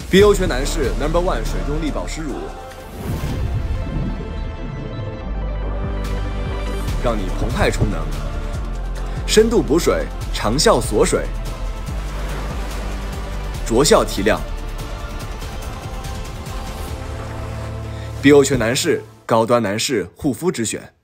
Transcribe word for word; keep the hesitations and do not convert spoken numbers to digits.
碧欧泉男士 Number One 水中力保湿乳，让你澎湃充能，深度补水，长效锁水，着效提亮。碧欧泉男士，高端男士护肤之选。